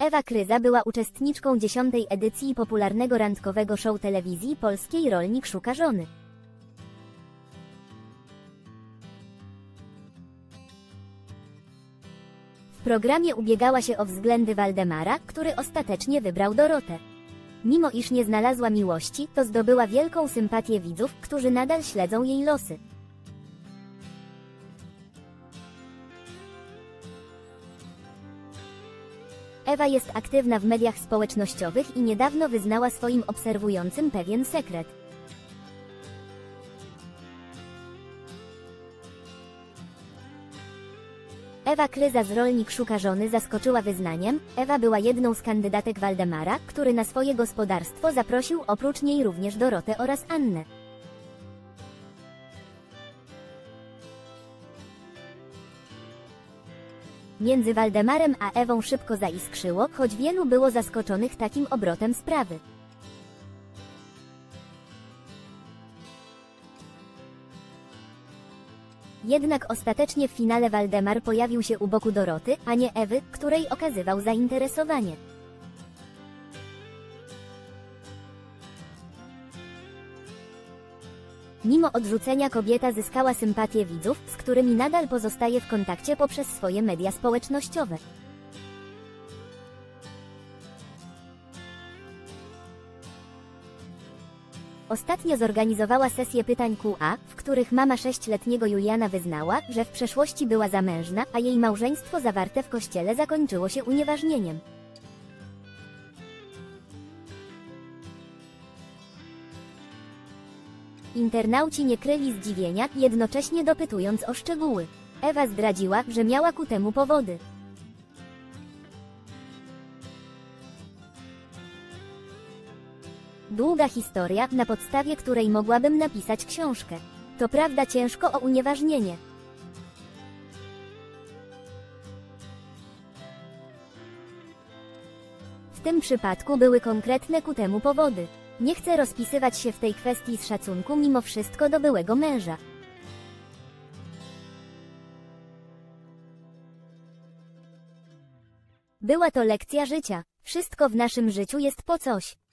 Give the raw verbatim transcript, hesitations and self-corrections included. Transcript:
Ewa Kryza była uczestniczką dziesiątej edycji popularnego randkowego show telewizji polskiej Rolnik szuka żony. W programie ubiegała się o względy Waldemara, który ostatecznie wybrał Dorotę. Mimo iż nie znalazła miłości, to zdobyła wielką sympatię widzów, którzy nadal śledzą jej losy. Ewa jest aktywna w mediach społecznościowych i niedawno wyznała swoim obserwującym pewien sekret. Ewa Kryza z Rolnik szuka żony zaskoczyła wyznaniem: Ewa była jedną z kandydatek Waldemara, który na swoje gospodarstwo zaprosił oprócz niej również Dorotę oraz Annę. Między Waldemarem a Ewą szybko zaiskrzyło, choć wielu było zaskoczonych takim obrotem sprawy. Jednak ostatecznie w finale Waldemar pojawił się u boku Doroty, a nie Ewy, której okazywał zainteresowanie. Mimo odrzucenia kobieta zyskała sympatię widzów, z którymi nadal pozostaje w kontakcie poprzez swoje media społecznościowe. Ostatnio zorganizowała sesję pytań Q A, w których mama sześcioletniego Juliana wyznała, że w przeszłości była zamężna, a jej małżeństwo zawarte w kościele zakończyło się unieważnieniem. Internauci nie kryli zdziwienia, jednocześnie dopytując o szczegóły. Ewa zdradziła, że miała ku temu powody. Długa historia, na podstawie której mogłabym napisać książkę. To prawda, ciężko o unieważnienie. W tym przypadku były konkretne ku temu powody. Nie chcę rozpisywać się w tej kwestii z szacunku mimo wszystko do byłego męża. Była to lekcja życia. Wszystko w naszym życiu jest po coś.